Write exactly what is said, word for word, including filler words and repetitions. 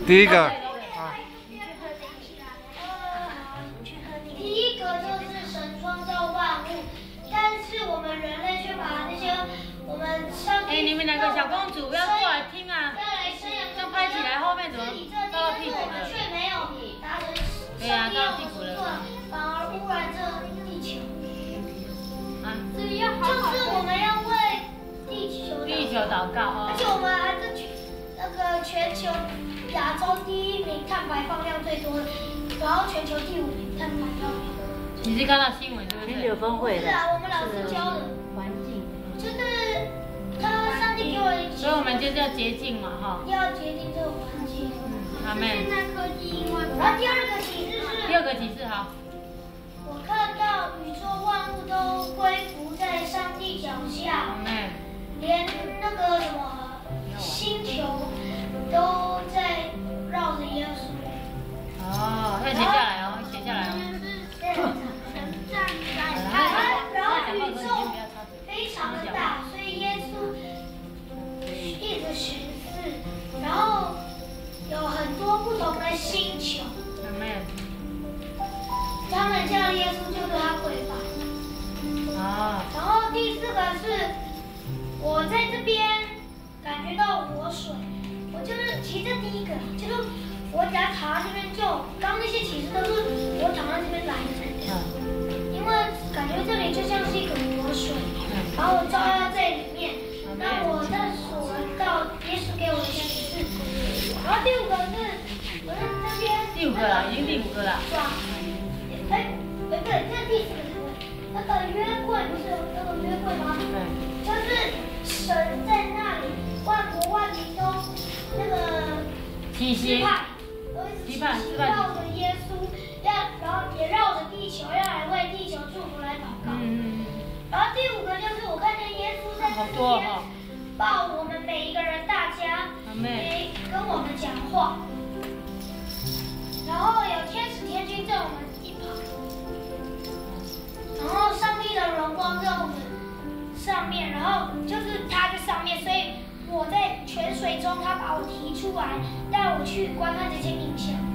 第一个。 第一个就是神创造万物，但是我们人类却把那些我们上帝。 哎，你们两个小公主要过来听啊！ 要来生养， 这拍起来后面怎么到了屁股了？ 却没有达成对呀， 上帝到屁股了。 反而污染这地球。 啊， 就是我们要为地球地球祷告哦。 而且我们还是全那个全球亚洲第一名碳排放量最多的。 然后全球第五名碳排放量。 你是看到新闻对不对？ 有峰会的。 是啊，我们老师教的。 环境。 就是他上帝给我一。 所以我们就是要洁净嘛，哈。 要洁净这个环境。 嗯，阿妹。 现在科技因为。然后第二个启示是。 第二个启示好。 我看到宇宙万物都归服在上帝脚下。 阿妹。 连那个什么星球都在绕着耶稣。 哦，要写下来哦，写下来哦。 然后宇宙非常的大，所以耶稣一直巡视，然后有很多不同的星球。他们叫耶稣就对他跪拜。 啊。 然后第四个是，我在这边感觉到活水，我就是其实这第一个就是。 我只要躺在这边就，刚刚那些启示都是我躺在这边来的，因为感觉这里就像是一个活水，然后照耀在里面，让我探索到耶稣给我的启示。然后第五个是，我在这边。 第五个了，已经第五个了。 是吧？哎，不对，这是第四个。那个约柜不是有那个约柜吗？对。就是神在那里，万国万民都那个期盼。 期盼绕着耶稣，要然后也绕着地球，要来为地球祝福来祷告。嗯嗯。然后第五个就是我看见耶稣在这边抱我们每一个人，大家也跟我们讲话。然后有天使天君在我们一旁，然后上帝的荣光在我们上面，然后就是他在上面，所以。 我在泉水中，他把我提出来，带我去观看这些影像。